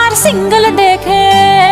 আমার সিঙ্গেল দেখে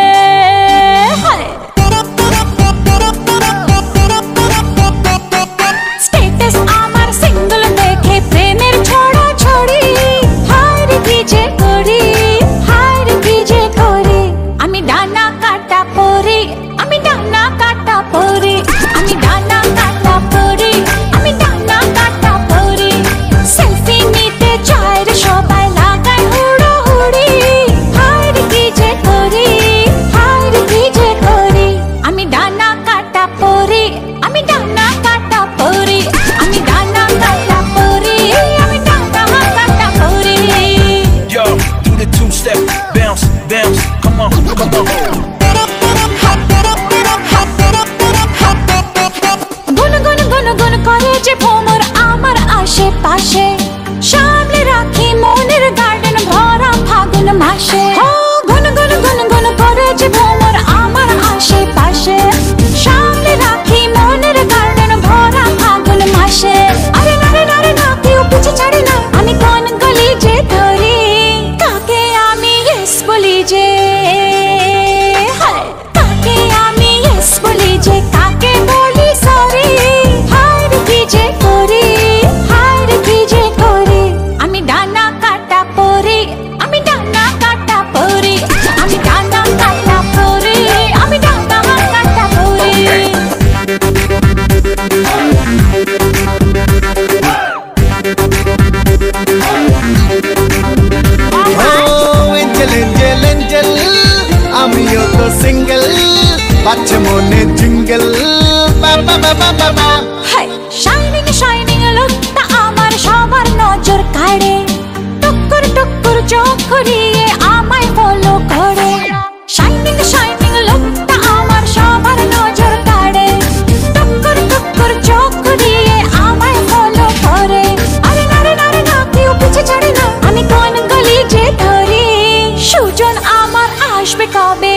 স্ট্যাটাস আমার সিঙ্গেল দেখে প্রেমের ছড়া ছড়ি হার কি যে করি হার কি যে করি আমি ডানা কাটা পরি আমি ডানা কাটা পরি আমি ডানা কাটা পরি আমি ডানা কাটা পরি সেলফি নিতে চায় রে সবাই লাগায় হুড়োহুড়ি হার কি যে করি হার কি যে করি আমি ডানা কাটা পরি আমি ডানা কাটা পরি আমি ডানা কাটা পরি আমি ডানা কাটা পরি Yo, do the two-step, bounce, bounce, come on, come on. গুন গুন গুন গুন করে যে ভ্রমর আমার আশেপাশে সামনে রাখি মনের গার্ডেন ভরা ফাগুন মাসে গুন গুন গুন গুন করে যে ভ্রমর আমার আশেপাশে সামনে রাখি মনের গার্ডেন ভরা ফাগুন মাসে আরে নারে নারে না কেউ পিছে ছাড়ে না আমি কোন গলি যে ধরি কাকে আমি ইয়েস বলি যে কাকে আমি ইয়েস বলি যে কাকে বলি সরি হার কি যে করি হার কি যে করি আমি ডানা কাটা পরি আমি ডানা কাটা পরি আমি ডানা কাটা পরি আমি ডানা কাটা পরি এঞ্জেল এঞ্জেল এঞ্জেল আমিও তো সিঙ্গেল বাচ্চা মনে জিঙ্গেল বাবা বাবা বাবা হাই শাইনিং শাইনিং লুকটা আমার সবার নজর কাড়ে টুকুর টুকুর চোখ ঘুরিয়ে আমায় ফলো করে শাইনিং শাইনিং লুকটা আমার সবার নজর কাড়ে টুকুর টুকুর চোখ ঘুরিয়ে আমায় ফলো করে আরে নারে নারে না কেউ পিছে ছাড়ে না আমি কোন গলি যে ধরি সুজন আমার আসবে কবে